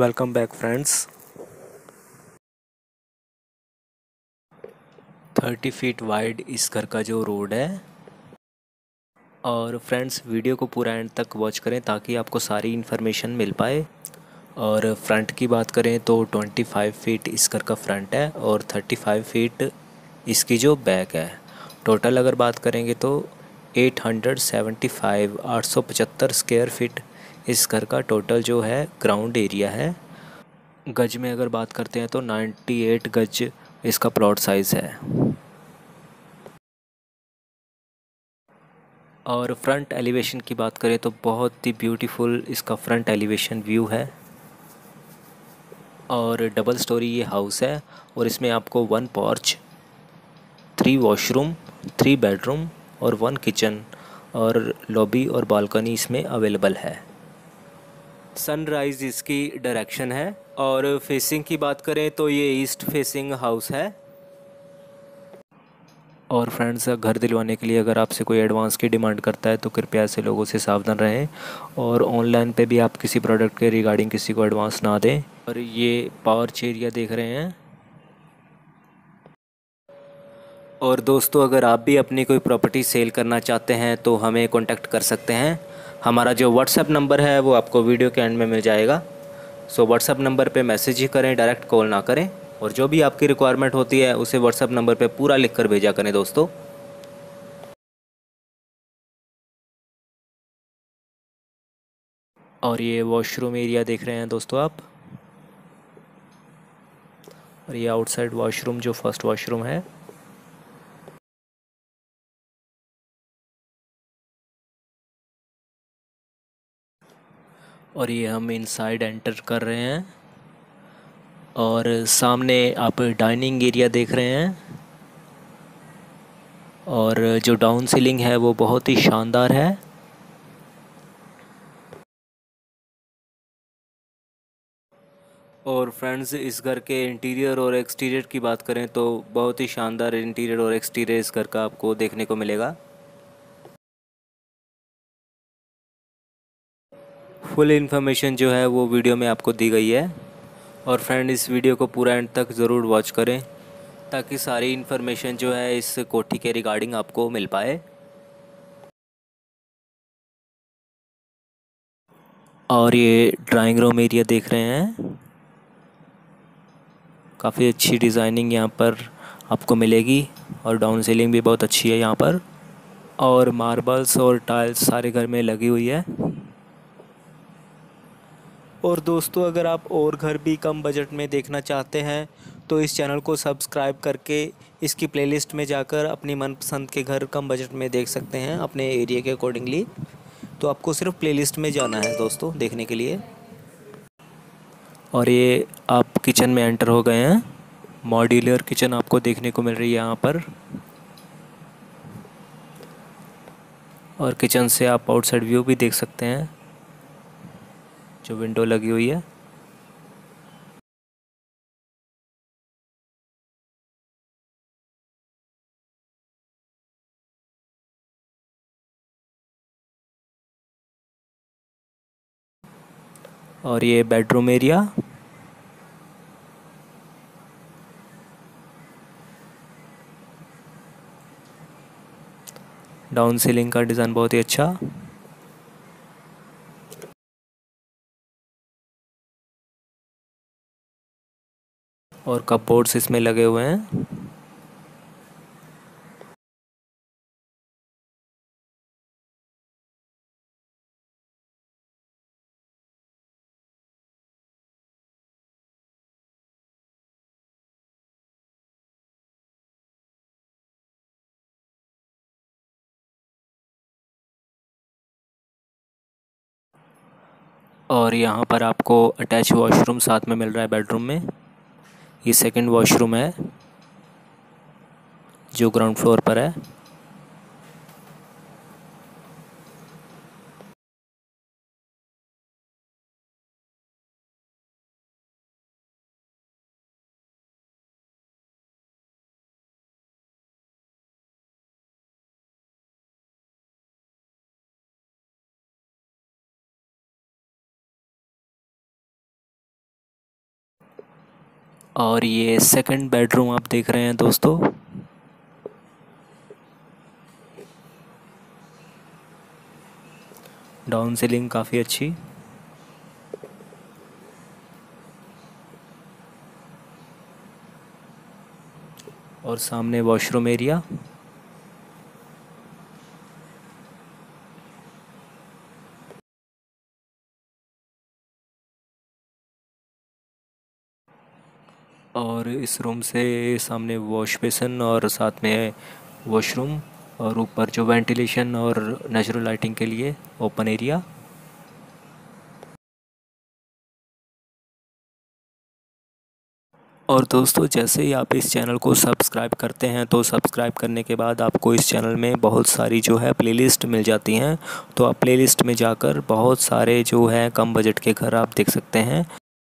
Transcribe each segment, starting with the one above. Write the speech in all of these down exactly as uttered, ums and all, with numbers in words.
Welcome back friends. Thirty feet wide इस घर का जो रोड है। और फ्रेंड्स वीडियो को पूरा एंड तक वॉच करें ताकि आपको सारी इन्फॉर्मेशन मिल पाए। और फ्रंट की बात करें तो ट्वेंटी फाइव फीट इस घर का फ्रंट है और थर्टी फाइव फीट इसकी जो बैक है। टोटल अगर बात करेंगे तो एट हंड्रेड सेवेंटी फाइव आठ सौ पचहत्तर स्क्वायर फीट इस घर का टोटल जो है ग्राउंड एरिया है। गज में अगर बात करते हैं तो नाइन्टी एट गज इसका प्लॉट साइज़ है। और फ्रंट एलिवेशन की बात करें तो बहुत ही ब्यूटीफुल इसका फ्रंट एलिवेशन व्यू है। और डबल स्टोरी ये हाउस है और इसमें आपको one porch, three washroom, three bedroom और वन किचन और लॉबी और बालकनी इसमें अवेलेबल है। सनराइज़ इसकी डायरेक्शन है। और फेसिंग की बात करें तो ये ईस्ट फेसिंग हाउस है। और फ्रेंड्स, घर दिलवाने के लिए अगर आपसे कोई एडवांस की डिमांड करता है तो कृपया ऐसे लोगों से सावधान रहें। और ऑनलाइन पे भी आप किसी प्रोडक्ट के रिगार्डिंग किसी को एडवांस ना दें। और ये पार्च एरिया देख रहे हैं। और दोस्तों, अगर आप भी अपनी कोई प्रॉपर्टी सेल करना चाहते हैं तो हमें कॉन्टैक्ट कर सकते हैं। हमारा जो व्हाट्सएप नंबर है वो आपको वीडियो के एंड में मिल जाएगा। सो व्हाट्सएप नंबर पे मैसेज ही करें, डायरेक्ट कॉल ना करें। और जो भी आपकी रिक्वायरमेंट होती है उसे व्हाट्सएप नंबर पे पूरा लिख कर भेजा करें दोस्तों। और ये वॉशरूम एरिया देख रहे हैं दोस्तों आप। और ये आउटसाइड वॉशरूम जो फर्स्ट वॉशरूम है। और ये हम इनसाइड एंटर कर रहे हैं। और सामने आप डाइनिंग एरिया देख रहे हैं। और जो डाउन सीलिंग है वो बहुत ही शानदार है। और फ्रेंड्स, इस घर के इंटीरियर और एक्सटीरियर की बात करें तो बहुत ही शानदार इंटीरियर और एक्सटीरियर इस घर का आपको देखने को मिलेगा। फुल इन्फॉर्मेशन जो है वो वीडियो में आपको दी गई है। और फ्रेंड, इस वीडियो को पूरा एंड तक ज़रूर वॉच करें ताकि सारी इन्फॉर्मेशन जो है इस कोठी के रिगार्डिंग आपको मिल पाए। और ये ड्राइंग रूम एरिया देख रहे हैं। काफ़ी अच्छी डिज़ाइनिंग यहाँ पर आपको मिलेगी। और डाउन सीलिंग भी बहुत अच्छी है यहाँ पर। और मार्बल्स और टाइल्स सारे घर में लगी हुई है। और दोस्तों, अगर आप और घर भी कम बजट में देखना चाहते हैं तो इस चैनल को सब्सक्राइब करके इसकी प्लेलिस्ट में जाकर अपनी मनपसंद के घर कम बजट में देख सकते हैं अपने एरिया के अकॉर्डिंगली। तो आपको सिर्फ प्लेलिस्ट में जाना है दोस्तों देखने के लिए। और ये आप किचन में एंटर हो गए हैं। मॉड्यूलर किचन आपको देखने को मिल रही है यहाँ पर। और किचन से आप आउटसाइड व्यू भी देख सकते हैं जो विंडो लगी हुई है। और ये बेडरूम एरिया। डाउन सीलिंग का डिज़ाइन बहुत ही अच्छा। और कपबोर्ड्स इसमें लगे हुए हैं। और यहाँ पर आपको अटैच वॉशरूम साथ में मिल रहा है बेडरूम में। ये सेकंड वॉशरूम है जो ग्राउंड फ्लोर पर है। और ये सेकंड बेडरूम आप देख रहे हैं दोस्तों। डाउन सीलिंग काफ़ी अच्छी। और सामने वॉशरूम एरिया। और इस रूम से सामने वॉश बेसिन और साथ में वॉशरूम, और ऊपर जो वेंटिलेशन और नेचुरल लाइटिंग के लिए ओपन एरिया। और दोस्तों, जैसे ही आप इस चैनल को सब्सक्राइब करते हैं तो सब्सक्राइब करने के बाद आपको इस चैनल में बहुत सारी जो है प्लेलिस्ट मिल जाती हैं। तो आप प्लेलिस्ट में जाकर बहुत सारे जो है कम बजट के घर आप देख सकते हैं।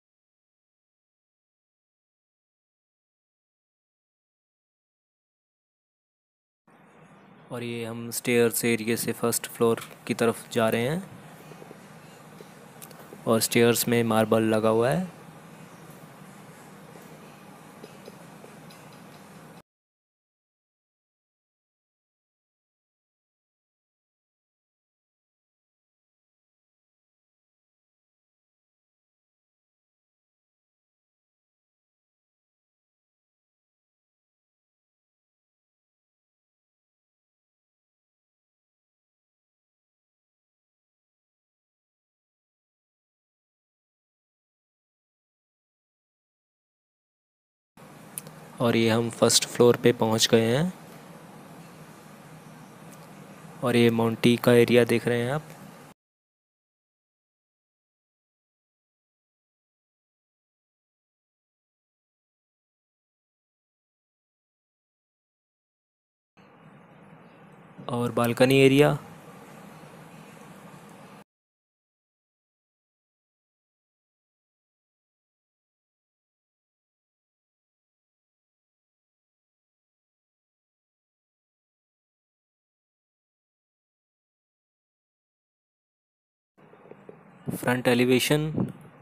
और ये हम स्टेयर्स एरिया से फर्स्ट फ्लोर की तरफ जा रहे हैं। और स्टेयर्स में मार्बल लगा हुआ है। और ये हम फर्स्ट फ्लोर पे पहुंच गए हैं। और ये मोंटी का एरिया देख रहे हैं आप। और बालकनी एरिया। Front elevation.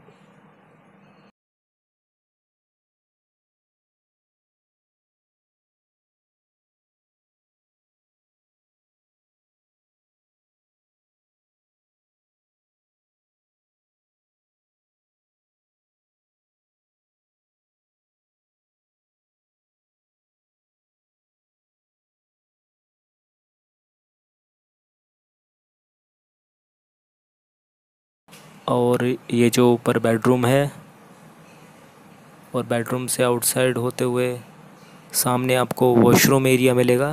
और ये जो ऊपर बेडरूम है, और बेडरूम से आउटसाइड होते हुए सामने आपको वॉशरूम एरिया मिलेगा।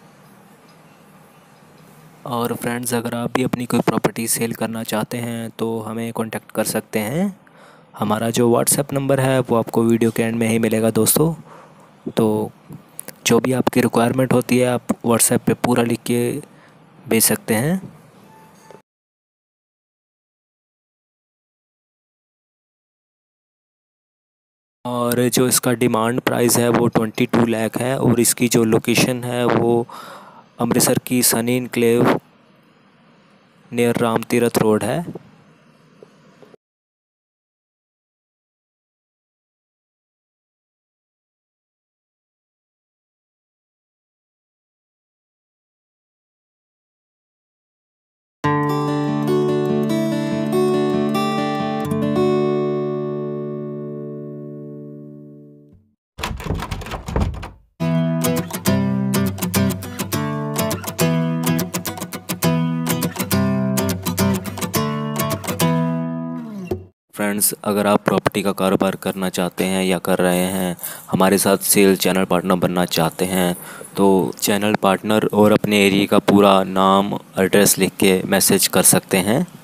और फ्रेंड्स, अगर आप भी अपनी कोई प्रॉपर्टी सेल करना चाहते हैं तो हमें कांटेक्ट कर सकते हैं। हमारा जो व्हाट्सएप नंबर है वो आपको वीडियो के एंड में ही मिलेगा दोस्तों। तो जो भी आपकी रिक्वायरमेंट होती है आप व्हाट्सएप पे पूरा लिख के भेज सकते हैं। और जो इसका डिमांड प्राइस है वो ट्वेंटी टू लाख है। और इसकी जो लोकेशन है वो अमृतसर की Sunny enclave near Ram Tirath road है। फ्रेंड्स, अगर आप प्रॉपर्टी का कारोबार करना चाहते हैं या कर रहे हैं, हमारे साथ सेल चैनल पार्टनर बनना चाहते हैं, तो चैनल पार्टनर और अपने एरिया का पूरा नाम एड्रेस लिख के मैसेज कर सकते हैं।